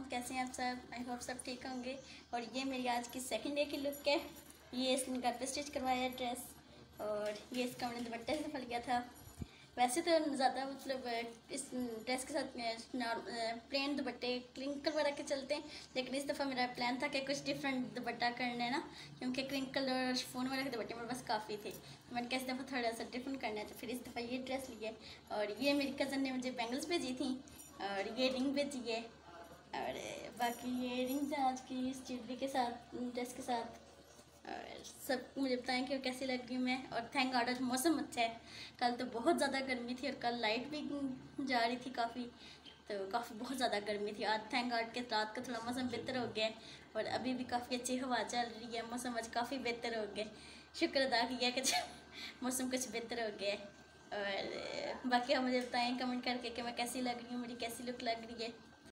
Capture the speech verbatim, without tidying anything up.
कैसे हैं आप सब? आई होप सब ठीक होंगे। और ये मेरी आज की सेकंड डे की लुक है। ये इसने घर पे स्टिच करवाया है ड्रेस, और ये इसका मैंने दुपट्टे से फल गया था। वैसे तो ज़्यादा मतलब इस ड्रेस के साथ प्लेन दुपट्टे क्रिंकल वगैरह के चलते हैं, लेकिन इस दफ़ा मेरा प्लान था कि कुछ डिफरेंट दुपट्टा करना है ना, क्योंकि क्रिंकल और शिफॉन वगैरह के दुपट्टे मेरे पास काफ़ी थे। तो मैंने कहा इस दफ़ा थोड़ा सा डिफरेंट करना है, तो फिर इस दफ़ा ये ड्रेस ली है। और ये मेरी कज़न ने मुझे बैंगल्स भेजी थी, और ये रिंग भेजी है, और बाकी ये रिंग्स हैं आज की इस ज्वेलरी के साथ, ड्रेस के साथ। और सब मुझे बताएं कि कैसी लग रही हूँ मैं। और थैंक गॉड आज मौसम अच्छा है। कल तो बहुत ज़्यादा गर्मी थी, और कल लाइट भी जा रही थी काफ़ी, तो काफ़ी बहुत ज़्यादा गर्मी थी। आज थैंक गॉड के रात का थोड़ा मौसम बेहतर हो गया है, और अभी भी काफ़ी अच्छी हवा चल रही है। मौसम आज काफ़ी बेहतर हो गया, शुक्र अदा किया कि मौसम कुछ बेहतर हो गया है। और बाकी आप मुझे बताएं कमेंट करके कि मैं कैसी लग रही हूँ, मेरी कैसी लुक लग रही है।